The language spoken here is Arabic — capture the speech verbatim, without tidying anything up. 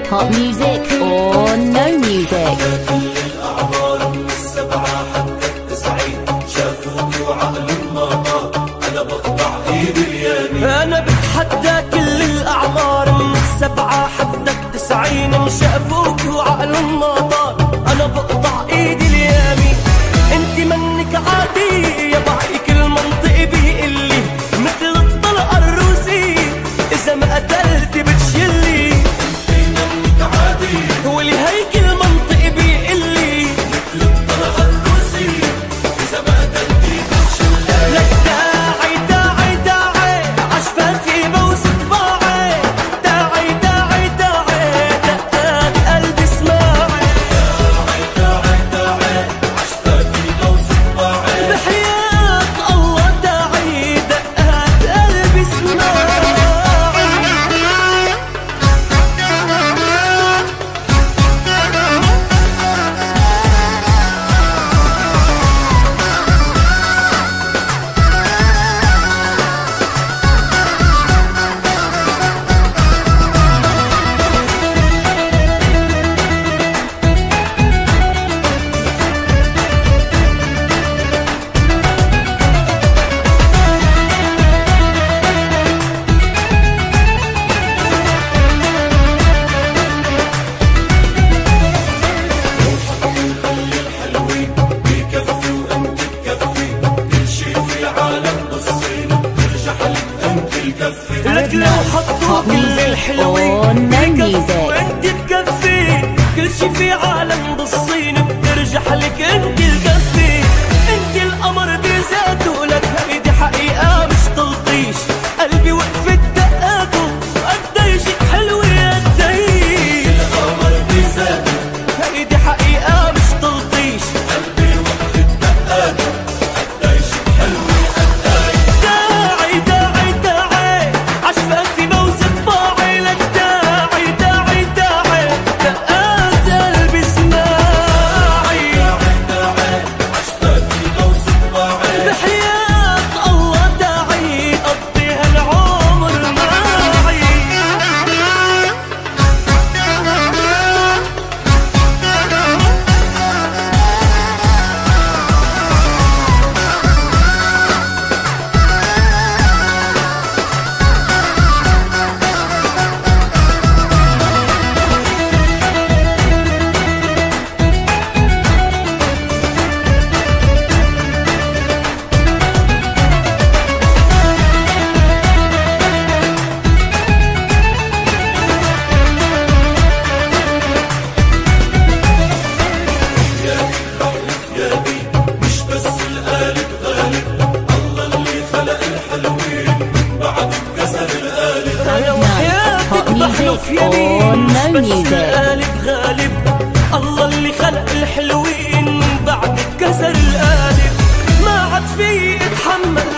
Hot music or no music. كل الأعمار من السبعة حتى التسعين شافوك وعقلهم ما طار. أنا بقطع إيدي اليمين. أنا بتحدى كل الأعمار من السبعة حتى التسعين شافوك وعقلهم ما طار. أنا بقطع إيدي اليمين. أنت منك عادي يا بعي كل منطق بيقلي مثل الطلقة الروسية إذا ما قتلت بتشلي. أنت منك عادي ولهيك المنطق بيقلي مثل الطلقة الروسية إذا ما قتلت بتشلي. لك داعي داعي داعي عشفاتي بوسط باعي. داعي داعي داعي دقات قلبي اسمعي. داعي داعي داعي عشفاتي بوسط باعي. بحياة الله داعي دقات قلبي اسمعي. الحلوين بيكفي وأنت تكفي كل شي في عالم بالصين ترجع لك أنت الكفي. لك لو حطوا كل الحلوين بكفي وانت تكفي كل شي في عالم بالصين بترجح لك انت الكفي. انت القمر بذاته لك هيدي حقيقة مش تلطيش. قلبي وقفت دقاته قديشك حلوة قديش. القمر بذاته هيدي حقيقة مش تلطيش. قلبي وقفت دقاته قديش حلوة قديش. داعي داعي داعي عشفاتي بوسط باعي. لك داعي داعي داعي دقات قلبي اسمعي. داعي داعي عشفاتي بوسط باعي. بحياة الله داعي قضي هالعمر معي. مش بس القالب غالب الله اللي خلق الحلوين من بعد كسر القالب. أنا وحياتك بحلف يمين مش بس القالب غالب. الله اللي خلق الحلوين من بعد كسر القالب. ما عاد في اتحمل